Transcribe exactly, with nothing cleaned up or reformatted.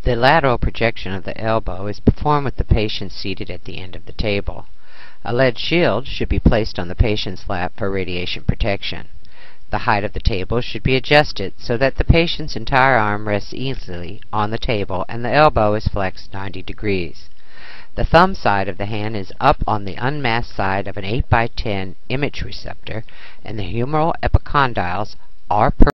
The lateral projection of the elbow is performed with the patient seated at the end of the table. A lead shield should be placed on the patient's lap for radiation protection. The height of the table should be adjusted so that the patient's entire arm rests easily on the table and the elbow is flexed ninety degrees. The thumb side of the hand is up on the unmasked side of an eight by ten image receptor, and the humeral epicondyles are